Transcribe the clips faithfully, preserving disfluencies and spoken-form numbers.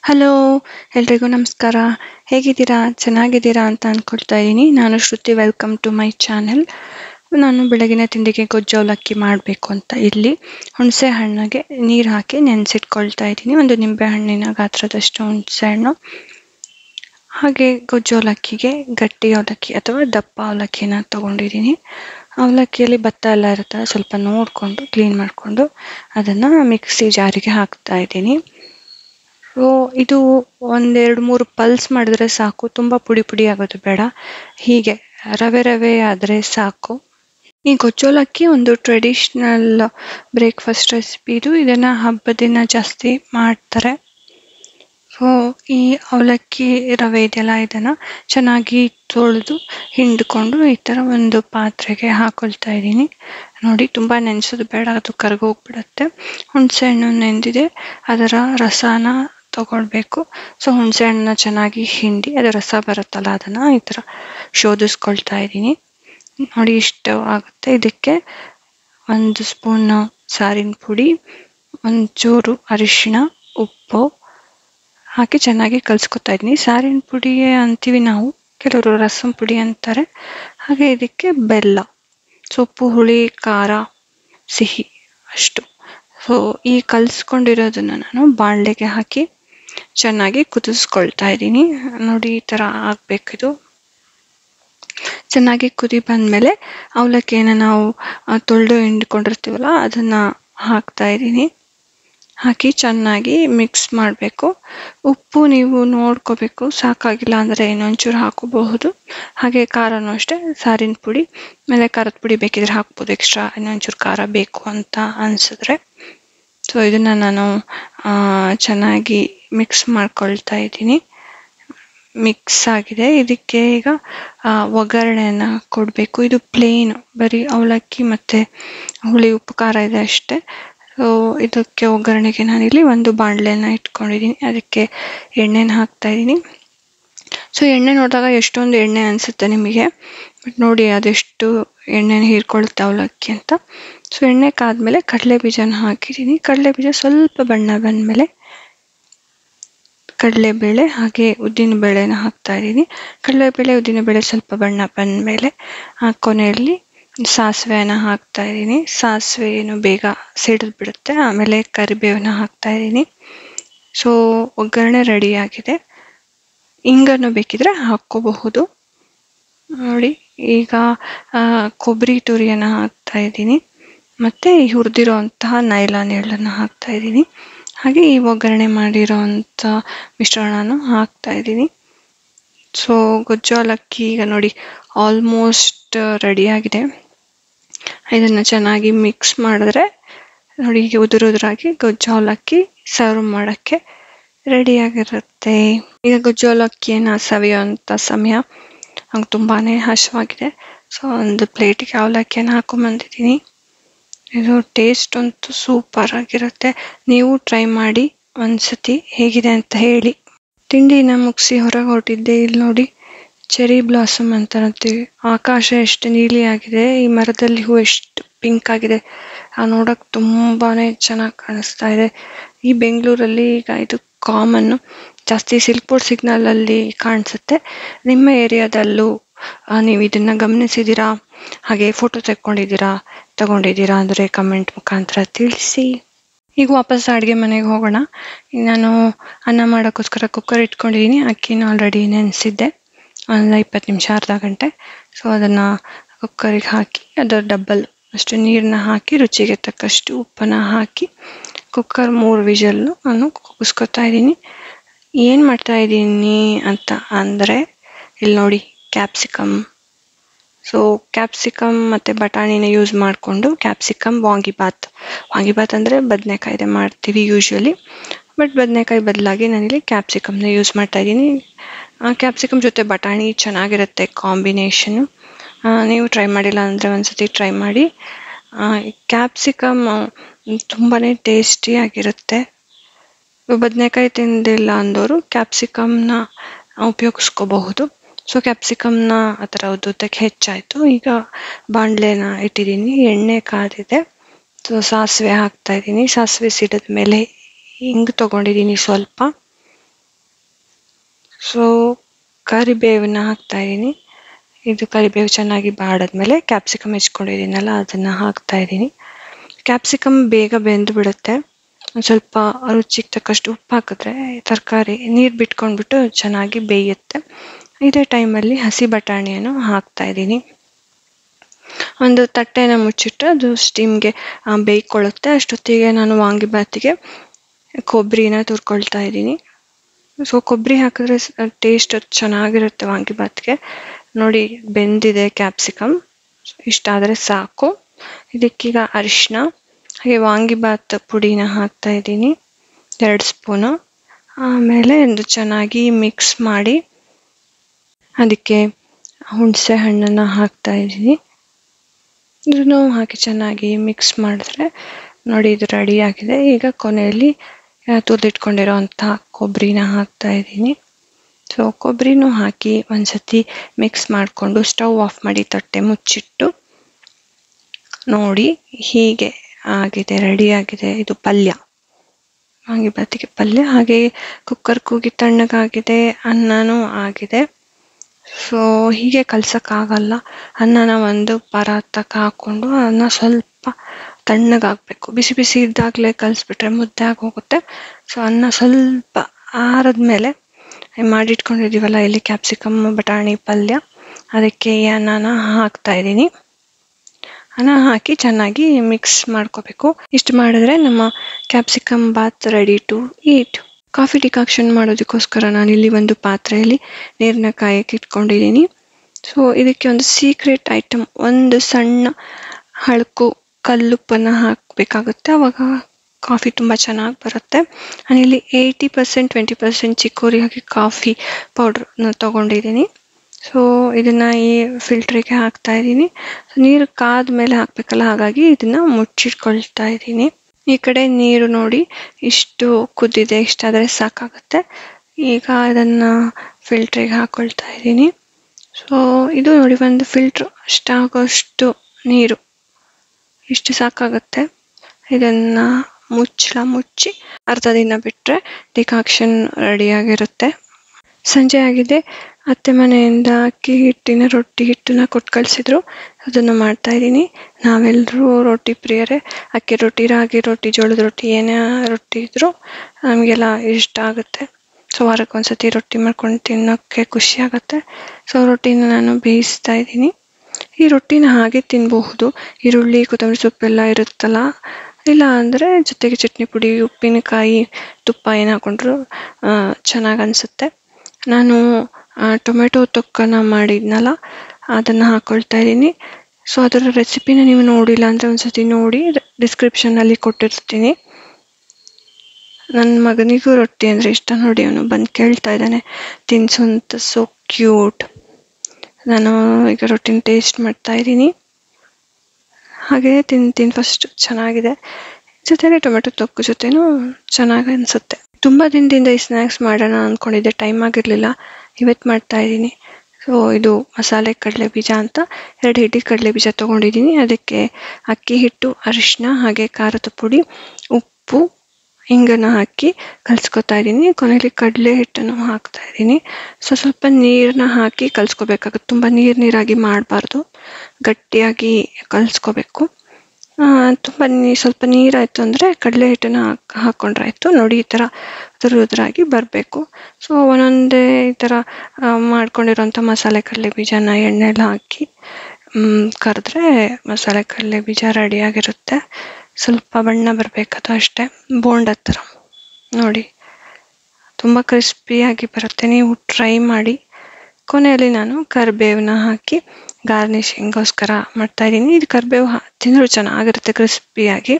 Hello, ಎಲ್ರಿಗೂ ನಮಸ್ಕಾರ. ಹೇಗಿದ್ದೀರಾ? ಚೆನ್ನಾಗಿದ್ದೀರಾ ಅಂತ ಅಂದ್ಕೊಳ್ತಾ ಇದ್ದೀನಿ. ನಾನು Shruti. Welcome to my channel. ನಾನು ಬೆಳಗಿನ ತಿಂಡಿಗೆ ಗೊಜ್ಜು ಅವಲಕ್ಕಿ ಮಾಡಬೇಕು ಅಂತ ಇಲ್ಲಿ ಹುಣಸೆ ಹಣ್ಣಿಗೆ ನೀರು ಹಾಕಿ ನೆನೆಸಿಟ್ಕೊಳ್ತಾ ಇದ್ದೀನಿ. ಒಂದು ನಿಂಬೆ ಹಣ್ಣಿನ ಗಾತ್ರದಷ್ಟು ಹುಣಸೆ ಹಣ್ಣು, ಹಾಗೆ ಗೊಜ್ಜು ಅವಲಕ್ಕಿಗೆ ಗಟ್ಟಿ ಅವಲಕ್ಕಿ ಅಥವಾ ದಪ್ಪ ಅವಲಕ್ಕಿನ ತೊಗೊಂಡಿದ್ದೀನಿ. ಅವಲಕ್ಕಿಯಲ್ಲಿ ಭತ್ತ ಎಲ್ಲ ಇರುತ್ತೆ, ಸ್ವಲ್ಪ ನೋಡಿಕೊಂಡು ಕ್ಲೀನ್ ಮಾಡಿಕೊಂಡು ಅದನ್ನು ಮಿಕ್ಸಿ ಜಾರಿಗೆ ಹಾಕ್ತಾ ಇದ್ದೀನಿ. ಸೊ ಇದು ಒಂದೆರಡು ಮೂರು ಪಲ್ಸ್ ಮಾಡಿದ್ರೆ ಸಾಕು, ತುಂಬ ಪುಡಿ ಪುಡಿ ಆಗೋದು ಬೇಡ, ಹೀಗೆ ರವೆ ರವೆ ಆದರೆ ಸಾಕು. ಈ ಗೊಜ್ಜೋಲಕ್ಕಿ ಒಂದು ಟ್ರೆಡಿಷ್ನಲ್ ಬ್ರೇಕ್ಫಾಸ್ಟ್ ರೆಸಿಪಿ. ಇದು ಇದನ್ನು ಹಬ್ಬದ ದಿನ ಜಾಸ್ತಿ ಮಾಡ್ತಾರೆ. ಸೊ ಈ ಅವಲಕ್ಕಿ ರವೆ ಇದೆಯಲ್ಲ, ಇದನ್ನು ಚೆನ್ನಾಗಿ ತೊಳೆದು ಹಿಂಡ್ಕೊಂಡು ಈ ಥರ ಒಂದು ಪಾತ್ರೆಗೆ ಹಾಕೊಳ್ತಾ ಇದ್ದೀನಿ. ನೋಡಿ, ತುಂಬ ನೆನೆಸೋದು ಬೇಡ, ಅದು ಕರಗೋಗ್ಬಿಡುತ್ತೆ. ಹುಣಸೆ ಹಣ್ಣು ನೆಂದಿದೆ, ಅದರ ರಸನ ತಗೊಳ್ಬೇಕು. ಸೊ ಹುಣಸೆ ಹಣ್ಣನ್ನ ಚೆನ್ನಾಗಿ ಹಿಂಡಿ ಅದು ರಸ ಬರುತ್ತಲ್ಲ, ಅದನ್ನು ಈ ಥರ ಶೋಧಿಸ್ಕೊಳ್ತಾ ಇದ್ದೀನಿ. ನೋಡಿ, ಇಷ್ಟು ಆಗುತ್ತೆ. ಇದಕ್ಕೆ ಒಂದು ಸ್ಪೂನ್ ಸಾರಿನ ಪುಡಿ, ಒಂಚೂರು ಅರಿಶಿಣ, ಉಪ್ಪು ಹಾಕಿ ಚೆನ್ನಾಗಿ ಕಲಿಸ್ಕೊತಾ ಇದ್ದೀನಿ. ಸಾರಿನ ಪುಡಿ ಅಂತೀವಿ ನಾವು, ಕೆಲವರು ರಸಂ ಪುಡಿ ಅಂತಾರೆ. ಹಾಗೆ ಇದಕ್ಕೆ ಬೆಲ್ಲ, ಸೊಪ್ಪು, ಹುಳಿ, ಖಾರ, ಸಿಹಿ ಅಷ್ಟು. ಸೊ ಈ ಕಲಿಸ್ಕೊಂಡಿರೋದನ್ನು ನಾನು ಬಾಣಲೆಗೆ ಹಾಕಿ ಚೆನ್ನಾಗಿ ಕುದಿಸ್ಕೊಳ್ತಾ ಇದ್ದೀನಿ. ನೋಡಿ, ಈ ಥರ ಆಗಬೇಕಿದು. ಚೆನ್ನಾಗಿ ಕುದಿ ಬಂದಮೇಲೆ ಅವಲಕ್ಕಿಯನ್ನು ನಾವು ತೊಳೆದು ಹಿಂಡ್ಕೊಂಡಿರ್ತೀವಲ್ಲ, ಅದನ್ನು ಹಾಕ್ತಾ ಇದ್ದೀನಿ. ಹಾಕಿ ಚೆನ್ನಾಗಿ ಮಿಕ್ಸ್ ಮಾಡಬೇಕು. ಉಪ್ಪು ನೀವು ನೋಡ್ಕೋಬೇಕು, ಸಾಕಾಗಿಲ್ಲ ಅಂದರೆ ಇನ್ನೊಂಚೂರು ಹಾಕೋಬಹುದು. ಹಾಗೆ ಖಾರನೂ ಅಷ್ಟೇ, ಸಾರಿನ ಪುಡಿ ಆಮೇಲೆ ಖಾರದ ಪುಡಿ ಬೇಕಿದ್ರೆ ಹಾಕ್ಬೋದು ಎಕ್ಸ್ಟ್ರಾ, ಇನ್ನೊಂಚೂರು ಖಾರ ಬೇಕು ಅಂತ ಅನಿಸಿದ್ರೆ. ಸೊ ಇದನ್ನು ನಾನು ಚೆನ್ನಾಗಿ ಮಿಕ್ಸ್ ಮಾಡ್ಕೊಳ್ತಾ ಇದ್ದೀನಿ. ಮಿಕ್ಸ್ ಆಗಿದೆ. ಇದಕ್ಕೆ ಈಗ ಒಗ್ಗರಣೆಯನ್ನು ಕೊಡಬೇಕು. ಇದು ಪ್ಲೇನ್, ಬರೀ ಅವಲಕ್ಕಿ ಮತ್ತು ಹುಳಿ, ಉಪ್ಪು, ಖಾರ ಇದೆ ಅಷ್ಟೇ. ಸೊ ಇದಕ್ಕೆ ಒಗ್ಗರಣೆಗೆ ನಾನಿಲ್ಲಿ ಒಂದು ಬಾಣಲೆನ ಇಟ್ಕೊಂಡಿದ್ದೀನಿ, ಅದಕ್ಕೆ ಎಣ್ಣೆನ ಹಾಕ್ತಾ ಇದ್ದೀನಿ. ಸೊ ಎಣ್ಣೆ ನೋಡಿದಾಗ ಎಷ್ಟೊಂದು ಎಣ್ಣೆ ಅನಿಸುತ್ತೆ ನಿಮಗೆ, ಬಟ್ ನೋಡಿ ಅದೆಷ್ಟು ಎಣ್ಣೆನ ಹೀರ್ಕೊಳ್ಳುತ್ತೆ ಅವಲಕ್ಕಿ ಅಂತ. ಸೊ ಎಣ್ಣೆ ಕಾದ್ಮೇಲೆ ಕಡಲೆ ಬೀಜನ ಹಾಕಿದ್ದೀನಿ. ಕಡಲೆ ಬೀಜ ಸ್ವಲ್ಪ ಬಣ್ಣ ಬಂದಮೇಲೆ ಕಡಲೆಬೇಳೆ ಹಾಗೆ ಉದ್ದಿನ ಬೇಳೆನ ಹಾಕ್ತಾ ಇದ್ದೀನಿ. ಕಡಲೆಬೇಳೆ ಉದ್ದಿನ ಬೇಳೆ ಸ್ವಲ್ಪ ಬಣ್ಣ ಬಂದಮೇಲೆ ಕೊನೆಯಲ್ಲಿ ಸಾಸಿವೆನ ಹಾಕ್ತಾ ಇದ್ದೀನಿ. ಸಾಸಿವೆ ಏನು ಬೇಗ ಸಿಡಿದು ಬಿಡುತ್ತೆ. ಆಮೇಲೆ ಕರಿಬೇವನ್ನ ಹಾಕ್ತಾ ಇದ್ದೀನಿ. ಸೊ ಒಗ್ಗರಣೆ ರೆಡಿಯಾಗಿದೆ. ಹಿಂಗನ್ನು ಬೇಕಿದ್ರೆ ಹಾಕ್ಕೋಬಹುದು. ನೋಡಿ, ಈಗ ಕೊಬ್ಬರಿ ತುರಿಯನ್ನು ಹಾಕ್ತಾ ಇದ್ದೀನಿ, ಮತ್ತು ಹುರಿದಿರೋ ಅಂತಹ ನೈಲಾನ್ ಎಳ್ಳನ್ನು ಹಾಕ್ತಾ ಇದ್ದೀನಿ. ಹಾಗೆ ಈ ಒಗ್ಗರಣೆ ಮಾಡಿರೋ ಅಂಥ ಮಿಶ್ರಣನ ಹಾಕ್ತಾ ಇದ್ದೀನಿ. ಸೊ ಗೊಜ್ಜು ಅವಲಕ್ಕಿ ಈಗ ನೋಡಿ ಆಲ್ಮೋಸ್ಟ್ ರೆಡಿಯಾಗಿದೆ. ಇದನ್ನು ಚೆನ್ನಾಗಿ ಮಿಕ್ಸ್ ಮಾಡಿದ್ರೆ ನೋಡಿ, ಹೀಗೆ ಉದುರು ಉದುರಾಗಿ ಗೊಜ್ಜು ಅವಲಕ್ಕಿ ಸರ್ವ್ ಮಾಡೋಕ್ಕೆ ರೆಡಿಯಾಗಿರುತ್ತೆ. ಈಗ ಗೊಜ್ಜು ಅವಲಕ್ಕಿಯನ್ನು ಸವಿಯೋಂಥ ಸಮಯ. ನಂಗೆ ತುಂಬಾ ಹಸಿವಾಗಿದೆ. ಸೊ ಒಂದು ಪ್ಲೇಟಿಗೆ ಅವಲಕ್ಕಿಯನ್ನು ಹಾಕೊಂಬಂದಿದ್ದೀನಿ. ಇದು ಟೇಸ್ಟ್ ಅಂತೂ ಸೂಪರ್ ಆಗಿರುತ್ತೆ. ನೀವು ಟ್ರೈ ಮಾಡಿ ಒಂದ್ಸತಿ, ಹೇಗಿದೆ ಅಂತ ಹೇಳಿ. ತಿಂಡಿನ ಮುಗಿಸಿ ಹೊರಗೆ ಹೊರಟಿದ್ದೆ. ಇಲ್ಲಿ ನೋಡಿ, ಚೆರಿ ಬ್ಲಾಸಮ್ ಅಂತ ಅಂತೀವಿ. ಆಕಾಶ ಎಷ್ಟು ನೀಲಿ ಆಗಿದೆ, ಈ ಮರದಲ್ಲಿ ಹೂ ಎಷ್ಟು ಪಿಂಕ್ ಆಗಿದೆ, ಆ ನೋಡೋಕೆ ತುಂಬಾ ಚೆನ್ನಾಗಿ ಕಾಣಿಸ್ತಾ ಇದೆ. ಈ ಬೆಂಗಳೂರಲ್ಲಿ ಈಗ ಇದು ಕಾಮನ್ನು, ಜಾಸ್ತಿ ಸಿಲ್ಕ್ಬೋರ್ಡ್ ಸಿಗ್ನಲಲ್ಲಿ ಕಾಣಿಸುತ್ತೆ. ನಿಮ್ಮ ಏರಿಯಾದಲ್ಲೂ ನೀವು ಇದನ್ನು ಗಮನಿಸಿದ್ದೀರಾ? ಹಾಗೆ ಫೋಟೋ ತೆಕ್ಕೊಂಡಿದ್ದೀರಾ, ತಗೊಂಡಿದ್ದೀರಾ ಅಂದರೆ ಕಮೆಂಟ್ ಮುಖಾಂತರ ತಿಳಿಸಿ. ಈಗ ವಾಪಸ್ ಅಡುಗೆ ಮನೆಗೆ ಹೋಗೋಣ. ಈಗ ನಾನು ಅನ್ನ ಮಾಡೋಕ್ಕೋಸ್ಕರ ಕುಕ್ಕರ್ ಇಟ್ಕೊಂಡಿದ್ದೀನಿ. ಅಕ್ಕಿನ ಆಲ್ರೆಡಿ ನೆನೆಸಿದ್ದೆ ಒಂದು ಇಪ್ಪತ್ತು ನಿಮಿಷ, ಅರ್ಧ ಗಂಟೆ. ಸೊ ಅದನ್ನು ಕುಕ್ಕರಿಗೆ ಹಾಕಿ ಅದರ ಡಬ್ಬಲ್ ಅಷ್ಟು ನೀರನ್ನ ಹಾಕಿ, ರುಚಿಗೆ ತಕ್ಕಷ್ಟು ಉಪ್ಪನ್ನು ಹಾಕಿ ಕುಕ್ಕರ್ ಮೂರು ವಿಷಲ್ಲು ನಾನು ಕೂಗಿಸ್ಕೊತಾ ಇದ್ದೀನಿ. ಏನು ಮಾಡ್ತಾ ಇದ್ದೀನಿ ಅಂತ ಅಂದರೆ, ಇಲ್ಲಿ ನೋಡಿ ಕ್ಯಾಪ್ಸಿಕಮ್. ಸೊ ಕ್ಯಾಪ್ಸಿಕಮ್ ಮತ್ತು ಬಟಾಣಿನ ಯೂಸ್ ಮಾಡಿಕೊಂಡು ಕ್ಯಾಪ್ಸಿಕಮ್ ವಾಂಗಿಬಾತ್. ವಾಂಗಿಬಾತ್ ಅಂದರೆ ಬದನೆಕಾಯಿದೆ ಮಾಡ್ತೀವಿ ಯೂಶ್ವಲಿ, ಬಟ್ ಬದನೆಕಾಯಿ ಬದಲಾಗಿ ನಾನಿಲ್ಲಿ ಕ್ಯಾಪ್ಸಿಕಮ್ನ ಯೂಸ್ ಮಾಡ್ತಾಯಿದ್ದೀನಿ. ಕ್ಯಾಪ್ಸಿಕಮ್ ಜೊತೆ ಬಟಾಣಿ ಚೆನ್ನಾಗಿರುತ್ತೆ ಕಾಂಬಿನೇಷನು. ನೀವು ಟ್ರೈ ಮಾಡಿಲ್ಲ ಅಂದರೆ ಒಂದ್ಸತಿ ಟ್ರೈ ಮಾಡಿ. ಕ್ಯಾಪ್ಸಿಕಮ್ ತುಂಬಾ ಟೇಸ್ಟಿಯಾಗಿರುತ್ತೆ. ಬದನೆಕಾಯಿ ತಿಂದಿಲ್ಲ ಅಂದವರು ಕ್ಯಾಪ್ಸಿಕಮ್ನ ಉಪಯೋಗಿಸ್ಕೋಬಹುದು. ಸೊ ಕ್ಯಾಪ್ಸಿಕಮ್ನ ಆ ಥರ ಉದ್ದುದ್ದಕ್ಕೆ ಹೆಚ್ಚಾಯಿತು. ಈಗ ಬಾಣಲೆನ ಇಟ್ಟಿದ್ದೀನಿ, ಎಣ್ಣೆ ಕಾದಿದೆ. ಸೊ ಸಾಸಿವೆ ಹಾಕ್ತಾ ಇದ್ದೀನಿ. ಸಾಸಿವೆ ಸಿಡಿದ ಮೇಲೆ ಹಿಂಗೆ ತೊಗೊಂಡಿದ್ದೀನಿ ಸ್ವಲ್ಪ. ಸೊ ಕರಿಬೇವನ್ನ ಹಾಕ್ತಾ ಇದ್ದೀನಿ. ಇದು ಕರಿಬೇವು ಚೆನ್ನಾಗಿ ಬಾಡಾದ್ಮೇಲೆ ಕ್ಯಾಪ್ಸಿಕಮ್ ಹೆಚ್ಕೊಂಡಿದ್ದೀನಲ್ಲ ಅದನ್ನು ಹಾಕ್ತಾ ಇದ್ದೀನಿ. ಕ್ಯಾಪ್ಸಿಕಮ್ ಬೇಗ ಬೆಂದು ಬಿಡುತ್ತೆ. ಒಂದು ಸ್ವಲ್ಪ ರುಚಿಗೆ ತಕ್ಕಷ್ಟು ಉಪ್ಪು ಹಾಕಿದ್ರೆ ತರಕಾರಿ ನೀರು ಬಿಟ್ಕೊಂಡ್ಬಿಟ್ಟು ಚೆನ್ನಾಗಿ ಬೇಯುತ್ತೆ. ಇದೇ ಟೈಮಲ್ಲಿ ಹಸಿ ಬಟಾಣಿಯನ್ನು ಹಾಕ್ತಾ ಇದ್ದೀನಿ. ಒಂದು ತಟ್ಟೆನ ಮುಚ್ಚಿಟ್ಟು ಅದು ಸ್ಟೀಮ್ಗೆ ಬೇಯ್ಕೊಳ್ಳುತ್ತೆ. ಅಷ್ಟೊತ್ತಿಗೆ ನಾನು ವಾಂಗಿಬಾತಿಗೆ ಕೊಬ್ಬರಿನ ತುರ್ಕೊಳ್ತಾ ಇದ್ದೀನಿ. ಸೊ ಕೊಬ್ಬರಿ ಹಾಕಿದ್ರೆ ಟೇಸ್ಟ್ ಚೆನ್ನಾಗಿರುತ್ತೆ ವಾಂಗಿಬಾತ್ಗೆ. ನೋಡಿ ಬೆಂದಿದೆ ಕ್ಯಾಪ್ಸಿಕಮ್, ಇಷ್ಟಾದರೆ ಸಾಕು. ಇದಕ್ಕೀಗ ಅರಿಶಿನ ಹಾಗೆ ವಾಂಗಿಬಾತ್ ಪುಡಿನ ಹಾಕ್ತಾ ಇದ್ದೀನಿ ಎರಡು ಸ್ಪೂನು. ಆಮೇಲೆ ಒಂದು ಚೆನ್ನಾಗಿ ಮಿಕ್ಸ್ ಮಾಡಿ ಅದಕ್ಕೆ ಹುಣಸೆ ಹಣ್ಣನ್ನು ಹಾಕ್ತಾ ಇದ್ದೀನಿ. ಇದನ್ನು ಹಾಕಿ ಚೆನ್ನಾಗಿ ಮಿಕ್ಸ್ ಮಾಡಿದ್ರೆ ನೋಡಿ ಇದು ರೆಡಿಯಾಗಿದೆ. ಈಗ ಕೊನೆಯಲ್ಲಿ ತುರಿದಿಟ್ಕೊಂಡಿರೋ ಅಂಥ ಕೊಬ್ಬರಿನ ಹಾಕ್ತಾ ಇದ್ದೀನಿ. ಸೊ ಕೊಬ್ಬರಿನೂ ಹಾಕಿ ಒಂದ್ಸತಿ ಮಿಕ್ಸ್ ಮಾಡಿಕೊಂಡು ಸ್ಟವ್ ಆಫ್ ಮಾಡಿ ತಟ್ಟೆ ಮುಚ್ಚಿಟ್ಟು ನೋಡಿ ಹೀಗೆ ಆಗಿದೆ, ರೆಡಿಯಾಗಿದೆ. ಇದು ಪಲ್ಯ, ವಾಂಗಿಬಾತಿಗೆ ಪಲ್ಯ. ಹಾಗೆ ಕುಕ್ಕರ್ ಕೂಗಿ ತಣ್ಣಗಾಗಿದೆ, ಅನ್ನನೂ ಆಗಿದೆ. ಸೊ ಹೀಗೆ ಕಲ್ಸೋಕ್ಕಾಗಲ್ಲ. ಅನ್ನನ ಒಂದು ಪರಾತಕ್ಕೆ ಹಾಕ್ಕೊಂಡು ಅನ್ನ ಸ್ವಲ್ಪ ತಣ್ಣಗಾಗಬೇಕು. ಬಿಸಿ ಬಿಸಿ ಇದ್ದಾಗಲೇ ಕಲಿಸ್ಬಿಟ್ರೆ ಮುದ್ದೆ ಆಗಿ ಹೋಗುತ್ತೆ. ಸೊ ಅನ್ನ ಸ್ವಲ್ಪ ಆರಿದ್ಮೇಲೆ ಮಾಡಿಟ್ಕೊಂಡಿದ್ದೀವಲ್ಲ ಇಲ್ಲಿ ಕ್ಯಾಪ್ಸಿಕಮ್ ಬಟಾಣಿ ಪಲ್ಯ, ಅದಕ್ಕೆ ಈ ಅನ್ನನ ಹಾಕ್ತಾ ಇದ್ದೀನಿ. ಅನ್ನ ಹಾಕಿ ಚೆನ್ನಾಗಿ ಮಿಕ್ಸ್ ಮಾಡ್ಕೋಬೇಕು. ಇಷ್ಟು ಮಾಡಿದ್ರೆ ನಮ್ಮ capsicum bath ready to eat. Coffee decoction ಮಾಡೋದಕ್ಕೋಸ್ಕರ ನಾನಿಲ್ಲಿ ಒಂದು ಪಾತ್ರೆಯಲ್ಲಿ ನೀರನ್ನ ಕಾಯಕ್ಕೆ ಇಟ್ಕೊಂಡಿದ್ದೀನಿ. ಸೊ ಇದಕ್ಕೆ ಒಂದು ಸೀಕ್ರೆಟ್ ಐಟಮ್, ಒಂದು ಸಣ್ಣ ಹಳಕು ಕಲ್ಲುಪ್ಪನ್ನು ಹಾಕಬೇಕಾಗುತ್ತೆ. ಆವಾಗ ಕಾಫಿ ತುಂಬ ಚೆನ್ನಾಗಿ ಬರುತ್ತೆ. ನಾನಿಲ್ಲಿ eighty percent twenty percent chicory ಹಾಕಿ ಕಾಫಿ ಪೌಡ್ರನ್ನ ತೊಗೊಂಡಿದ್ದೀನಿ. ಸೊ ಇದನ್ನು ಈ ಫಿಲ್ಟ್ರಿಗೆ ಹಾಕ್ತಾ ಇದ್ದೀನಿ. ನೀರು ಕಾದ ಮೇಲೆ ಹಾಕಬೇಕಲ್ಲ, ಹಾಗಾಗಿ ಇದನ್ನು ಮುಚ್ಚಿಟ್ಕೊಳ್ತಾ ಇದ್ದೀನಿ. ಈ ಕಡೆ ನೀರು ನೋಡಿ ಇಷ್ಟು ಕುದ್ದಿದೆ, ಇಷ್ಟಾದರೆ ಸಾಕಾಗುತ್ತೆ. ಈಗ ಇದನ್ನು ಫಿಲ್ಟ್ರಿಗೆ ಹಾಕ್ಕೊಳ್ತಾ ಇದ್ದೀನಿ. ಸೊ ಇದು ನೋಡಿ ಒಂದು ಫಿಲ್ಟ್ರು ಅಷ್ಟಾಗೋಷ್ಟು ನೀರು, ಇಷ್ಟು ಸಾಕಾಗುತ್ತೆ. ಇದನ್ನು ಮುಚ್ಚಳ ಮುಚ್ಚಿ ಅರ್ಧ ದಿನ ಬಿಟ್ಟರೆ ಡಿಕಾಕ್ಷನ್ ರೆಡಿಯಾಗಿರುತ್ತೆ. ಸಂಜೆ ಆಗಿದೆ. ಅತ್ತೆ ಮನೆಯಿಂದ ಅಕ್ಕಿ ಹಿಟ್ಟಿನ ರೊಟ್ಟಿ ಹಿಟ್ಟನ್ನ ಕೊಟ್ಟು ಕಳಿಸಿದ್ರು, ಅದನ್ನು ಮಾಡ್ತಾ ಇದ್ದೀನಿ. ನಾವೆಲ್ಲರೂ ರೊಟ್ಟಿ ಪ್ರಿಯರೇ. ಅಕ್ಕಿ ರೊಟ್ಟಿ, ರಾಗಿ ರೊಟ್ಟಿ, ಜೋಳದ ರೊಟ್ಟಿ, ಏನೇ ರೊಟ್ಟಿ ಇದ್ದರೂ ನಮಗೆಲ್ಲ ಇಷ್ಟ ಆಗುತ್ತೆ. ಸೊ ವಾರಕ್ಕೆ ಒಂದ್ಸತಿ ರೊಟ್ಟಿ ಮಾಡ್ಕೊಂಡು ತಿನ್ನೋಕ್ಕೆ ಖುಷಿ ಆಗುತ್ತೆ. ಸೊ ರೊಟ್ಟಿನ ನಾನು ಬೇಯಿಸ್ತಾ ಇದ್ದೀನಿ. ಈ ರೊಟ್ಟಿನ ಹಾಗೆ ತಿನ್ನಬಹುದು, ಈರುಳ್ಳಿ ಕೊತ್ತಂಬರಿ ಸೊಪ್ಪೆಲ್ಲ ಇರುತ್ತಲ್ಲ. ಇಲ್ಲ ಅಂದರೆ ಜೊತೆಗೆ ಚಟ್ನಿ ಪುಡಿ, ಉಪ್ಪಿನಕಾಯಿ, ತುಪ್ಪ ಏನು ಹಾಕೊಂಡ್ರು ಚೆನ್ನಾಗಿ ಅನಿಸುತ್ತೆ. ನಾನು ಟೊಮೆಟೊ ತೊಕ್ಕನ ಮಾಡಿದ್ನಲ್ಲ ಅದನ್ನು ಹಾಕ್ಕೊಳ್ತಾ ಇದ್ದೀನಿ. ಸೊ ಅದರ ರೆಸಿಪಿನ ನೀವು ನೋಡಿಲ್ಲ ಅಂದರೆ ಒಂದ್ಸತಿ ನೋಡಿ, ಡಿಸ್ಕ್ರಿಪ್ಷನಲ್ಲಿ ಕೊಟ್ಟಿರ್ತೀನಿ. ನನ್ನ ಮಗನಿಗೂ ರೊಟ್ಟಿ ಅಂದರೆ ಇಷ್ಟ. ನೋಡಿ ಅವನು ಬಂದು ಕೇಳ್ತಾ ಇದ್ದಾನೆ ತಿನ್ಸು ಅಂತ. So cute. ನಾನು ಈಗ ರೊಟ್ಟಿನ ಟೇಸ್ಟ್ ಮಾಡ್ತಾ ಇದ್ದೀನಿ. ಹಾಗೆ ತಿಂತೀನಿ ಫಸ್ಟ್, ಚೆನ್ನಾಗಿದೆ. ಜೊತೆಗೆ ಟೊಮೆಟೊ ತೊಕ್ಕು ಜೊತೆನೂ ಚೆನ್ನಾಗಿ ಅನಿಸುತ್ತೆ. ತುಂಬ ದಿನದಿಂದ ಈ ಸ್ನ್ಯಾಕ್ಸ್ ಮಾಡೋಣ ಅಂದ್ಕೊಂಡಿದ್ದೆ, ಟೈಮ್ ಆಗಿರಲಿಲ್ಲ. ಇವತ್ತು ಮಾಡ್ತಾ ಇದ್ದೀನಿ. ಸೊ ಇದು ಮಸಾಲೆ ಕಡಲೆ ಬೀಜ ಅಂತ ಎರಡು ಹಿಡಿ ಕಡಲೆ ಬೀಜ ತೊಗೊಂಡಿದ್ದೀನಿ. ಅದಕ್ಕೆ ಅಕ್ಕಿ ಹಿಟ್ಟು, ಅರಿಶಿನ ಹಾಗೆ ಖಾರದ ಪುಡಿ, ಉಪ್ಪು, ಹಿಂಗನ್ನು ಹಾಕಿ ಕಲಿಸ್ಕೊತಾ ಇದ್ದೀನಿ. ಕೊನೆಯಲ್ಲಿ ಕಡಲೆ ಹಿಟ್ಟನ್ನು ಹಾಕ್ತಾ ಇದ್ದೀನಿ. ಸೊ ಸ್ವಲ್ಪ ನೀರನ್ನ ಹಾಕಿ ಕಲಿಸ್ಕೋಬೇಕಾಗುತ್ತೆ. ತುಂಬ ನೀರು ನೀರಾಗಿ ಮಾಡಬಾರ್ದು, ಗಟ್ಟಿಯಾಗಿ ಕಲಿಸ್ಕೋಬೇಕು. ತುಂಬ ನೀ ಸ್ವಲ್ಪ ನೀರಾಯಿತು ಅಂದರೆ ಕಡಲೆ ಹಿಟ್ಟನ್ನು ಹಾಕಿ ಹಾಕ್ಕೊಂಡ್ರಾಯ್ತು. ನೋಡಿ ಈ ಥರ ಉದುರು ಉದುರಾಗಿ ಬರಬೇಕು. ಸೊ ಒಂದೊಂದೇ ಈ ಥರ ಮಾಡ್ಕೊಂಡಿರೋಂಥ ಮಸಾಲೆ ಕಡಲೆ ಬೀಜನ ಎಣ್ಣೆಲ್ಲ ಹಾಕಿ ಕರೆದ್ರೆ ಮಸಾಲೆ ಕಡಲೆ ಬೀಜ ರೆಡಿಯಾಗಿರುತ್ತೆ. ಸ್ವಲ್ಪ ಬಣ್ಣ ಬರಬೇಕದು ಅಷ್ಟೇ, ಬೋಂಡ ಥರ. ನೋಡಿ ತುಂಬ ಕ್ರಿಸ್ಪಿಯಾಗಿ ಬರುತ್ತೆ, ನೀವು ಟ್ರೈ ಮಾಡಿ. ಕೊನೆಯಲ್ಲಿ ನಾನು ಕರಿಬೇವನ್ನ ಹಾಕಿ ಗಾರ್ನಿಷಿಂಗೋಸ್ಕರ ಮಾಡ್ತಾಯಿದ್ದೀನಿ. ಇದು ಕರಿಬೇವು ತಿಂದರೂ ಚೆನ್ನಾಗಿರುತ್ತೆ ಕ್ರಿಸ್ಪಿಯಾಗಿ.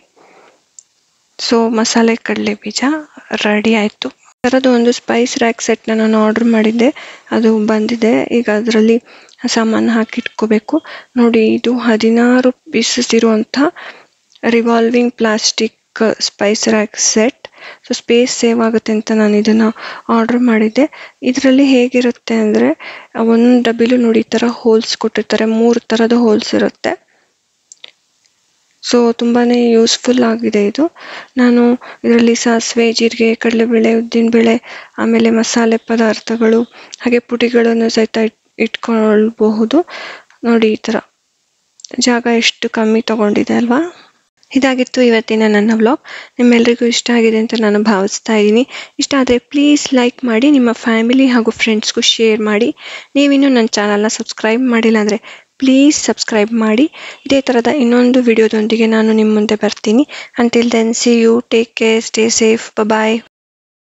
ಸೊ ಮಸಾಲೆ ಕಡಲೆ ಬೀಜ ರೆಡಿ ಆಯಿತು. ಥರದ್ದು ಒಂದು ಸ್ಪೈಸ್ ರ್ಯಾಕ್ ಸೆಟ್ನ ನಾನು ಆರ್ಡ್ರ್ ಮಾಡಿದ್ದೆ, ಅದು ಬಂದಿದೆ. ಈಗ ಅದರಲ್ಲಿ ಸಾಮಾನು ಹಾಕಿಟ್ಕೋಬೇಕು. ನೋಡಿ ಇದು ಹದಿನಾರು ಪೀಸಸ್ ಇರುವಂಥ revolving plastic spice rack set. So space save ಆಗುತ್ತೆ ಅಂತ ನಾನು ಇದನ್ನು ಆರ್ಡ್ರ್ ಮಾಡಿದ್ದೆ. ಇದರಲ್ಲಿ ಹೇಗಿರುತ್ತೆ ಅಂದರೆ ಒಂದು ಡಬ್ಬಿಲು ನೋಡಿ ಈ ಥರ ಹೋಲ್ಸ್ ಕೊಟ್ಟಿರ್ತಾರೆ, ಮೂರು ಥರದ ಹೋಲ್ಸ್ ಇರುತ್ತೆ. ಸೊ ತುಂಬಾ ಯೂಸ್ಫುಲ್ ಆಗಿದೆ ಇದು. ನಾನು ಇದರಲ್ಲಿ ಸಾಸಿವೆ, ಜೀರಿಗೆ, ಕಡಲೆಬೇಳೆ, ಉದ್ದಿನಬೇಳೆ, ಆಮೇಲೆ ಮಸಾಲೆ ಪದಾರ್ಥಗಳು ಹಾಗೆ ಪುಡಿಗಳನ್ನು ಸಹಿತ ಇಟ್ ಇಟ್ಕೊಳ್ಬಹುದು. ನೋಡಿ ಈ ಥರ ಜಾಗ ಎಷ್ಟು ಕಮ್ಮಿ ತಗೊಂಡಿದೆ ಅಲ್ವಾ. ಇದಾಗಿತ್ತು ಇವತ್ತಿನ ನನ್ನ ವ್ಲಾಗ್. ನಿಮ್ಮೆಲ್ಲರಿಗೂ ಇಷ್ಟ ಆಗಿದೆ ಅಂತ ನಾನು ಭಾವಿಸ್ತಾ ಇದ್ದೀನಿ. ಇಷ್ಟ ಆದರೆ ಪ್ಲೀಸ್ ಲೈಕ್ ಮಾಡಿ, ನಿಮ್ಮ ಫ್ಯಾಮಿಲಿ ಹಾಗೂ ಫ್ರೆಂಡ್ಸ್ಗೂ ಶೇರ್ ಮಾಡಿ. ನೀವಿನ್ನೂ ನನ್ನ ಚಾನಲ್ನ ಸಬ್ಸ್ಕ್ರೈಬ್ ಮಾಡಿಲ್ಲ ಅಂದರೆ ಪ್ಲೀಸ್ ಸಬ್ಸ್ಕ್ರೈಬ್ ಮಾಡಿ. ಇದೇ ಥರದ ಇನ್ನೊಂದು ವಿಡಿಯೋದೊಂದಿಗೆ ನಾನು ನಿಮ್ಮ ಮುಂದೆ ಬರ್ತೀನಿ. Until then see you, take care, stay safe, bye.